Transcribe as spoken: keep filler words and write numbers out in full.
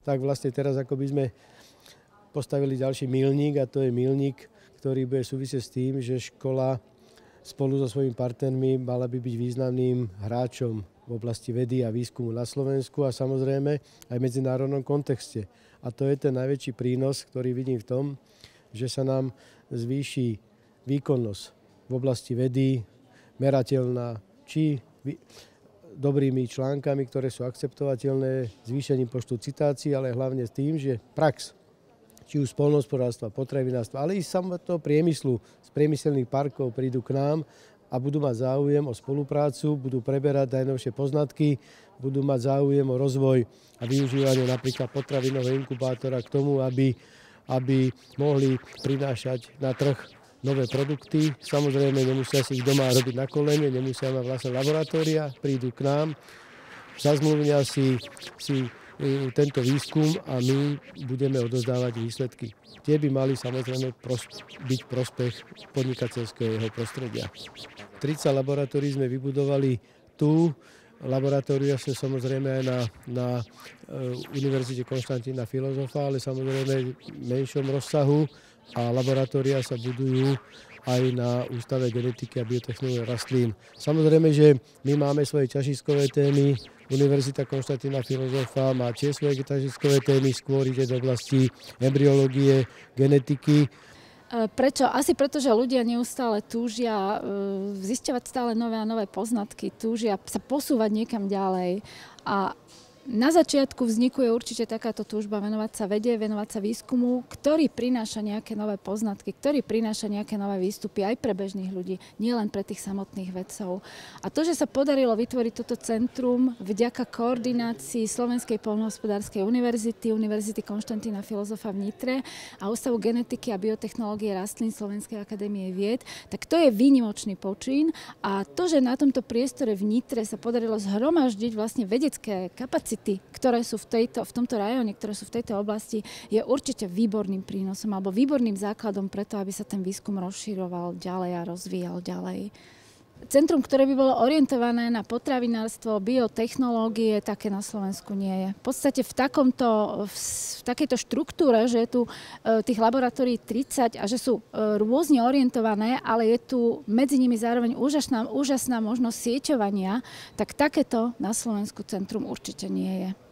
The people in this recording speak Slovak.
tak vlastne teraz ako by sme postavili ďalší milník a to je milník, ktorý bude súvisieť s tým, že škola spolu so svojimi partnermi mala by byť významným hráčom v oblasti vedy a výskumu na Slovensku a samozrejme aj v medzinárodnom kontexte. A to je ten najväčší prínos, ktorý vidím v tom, že sa nám zvýši výkonnosť v oblasti vedy, merateľná, či dobrými článkami, ktoré sú akceptovateľné, zvýšením počtu citácií, ale hlavne s tým, že prax, či už poľnohospodárstva, potravinárstva, ale i samotného priemyslu, z priemyselných parkov prídu k nám a budú mať záujem o spoluprácu, budú preberať najnovšie poznatky, budú mať záujem o rozvoj a využívanie napríklad potravinového inkubátora k tomu, aby, aby mohli prinášať na trh nové produkty. Samozrejme, nemusia si ich doma robiť na kolene, nemusia mať vlastné laboratória, prídu k nám, zazmluvnia si, si tento výskum a my budeme odozdávať výsledky. Tie by mali samozrejme pros- byť prospech podnikateľského prostredia. tridsať laboratórií sme vybudovali tu, laboratória sú samozrejme aj na, na uh, Univerzite Konštantína Filozofa, ale samozrejme v menšom rozsahu a laboratória sa budujú aj na Ústave genetiky a biotechnológie rastlín. Samozrejme, že my máme svoje ťažiskové témy, Univerzita Konštantína Filozofa má tiež svoje ťažiskové témy, skôr ide do oblasti embryológie, genetiky. Prečo? Asi preto, že ľudia neustále túžia zisťovať stále nové a nové poznatky, túžia sa posúvať niekam ďalej. A na začiatku vzniku je určite takáto túžba venovať sa vede, venovať sa výskumu, ktorý prináša nejaké nové poznatky, ktorý prináša nejaké nové výstupy aj pre bežných ľudí, nielen pre tých samotných vedcov. A to, že sa podarilo vytvoriť toto centrum vďaka koordinácii Slovenskej poľnohospodárskej univerzity, Univerzity Konštantína Filozofa v Nitre a Ústavu genetiky a biotechnológie rastlín Slovenskej akadémie vied, tak to je výnimočný počin a to, že na tomto priestore v Nitre sa podarilo zhromaždiť vlastne vedecké kapacity, ktoré sú v, tejto, v tomto rajóne, ktoré sú v tejto oblasti, je určite výborným prínosom alebo výborným základom preto, aby sa ten výskum rozširoval ďalej a rozvíjal ďalej. Centrum, ktoré by bolo orientované na potravinárstvo, biotechnológie, také na Slovensku nie je. V podstate v, takomto, v, v takejto štruktúre, že je tu e, tých laboratórií tridsať a že sú e, rôzne orientované, ale je tu medzi nimi zároveň úžasná, úžasná možnosť sieťovania, tak takéto na Slovensku centrum určite nie je.